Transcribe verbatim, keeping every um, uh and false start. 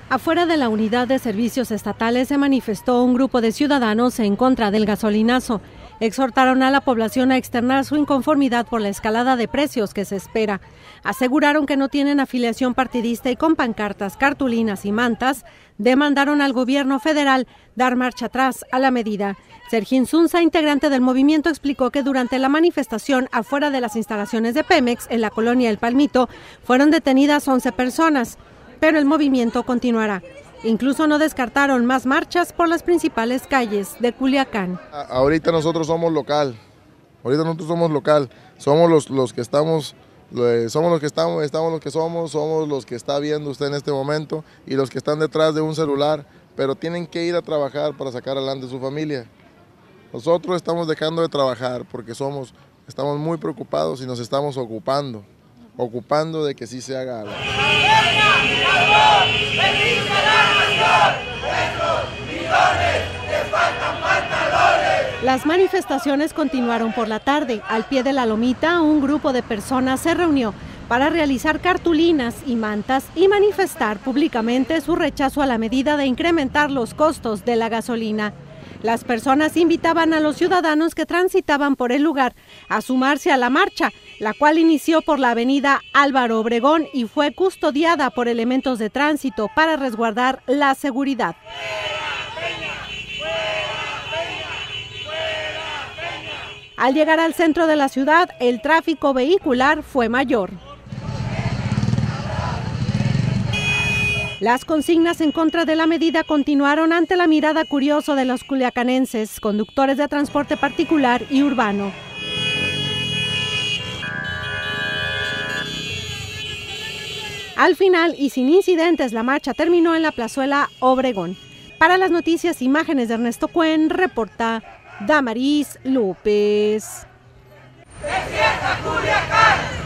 Afuera de la unidad de servicios estatales se manifestó un grupo de ciudadanos en contra del gasolinazo. Exhortaron a la población a externar su inconformidad por la escalada de precios que se espera. Aseguraron que no tienen afiliación partidista y con pancartas, cartulinas y mantas demandaron al gobierno federal dar marcha atrás a la medida. Sergín Zunza, integrante del movimiento, explicó que durante la manifestación afuera de las instalaciones de Pemex en la colonia El Palmito fueron detenidas once personas, pero el movimiento continuará. Incluso no descartaron más marchas por las principales calles de Culiacán. Ahorita nosotros somos local, ahorita nosotros somos local, somos los, los que estamos, somos los que estamos, estamos los que somos, somos los que está viendo usted en este momento y los que están detrás de un celular, pero tienen que ir a trabajar para sacar adelante su familia. Nosotros estamos dejando de trabajar porque somos, estamos muy preocupados y nos estamos ocupando, ocupando de que sí se haga algo. Las manifestaciones continuaron por la tarde. Al pie de la lomita, un grupo de personas se reunió para realizar cartulinas y mantas y manifestar públicamente su rechazo a la medida de incrementar los costos de la gasolina. Las personas invitaban a los ciudadanos que transitaban por el lugar a sumarse a la marcha, la cual inició por la avenida Álvaro Obregón y fue custodiada por elementos de tránsito para resguardar la seguridad. Al llegar al centro de la ciudad, el tráfico vehicular fue mayor. Las consignas en contra de la medida continuaron ante la mirada curiosa de los culiacanenses, conductores de transporte particular y urbano. Al final y sin incidentes, la marcha terminó en la plazuela Obregón. Para las noticias, imágenes de Ernesto Cuen, reporta Damaris López. ¡Despierta, Culiacán!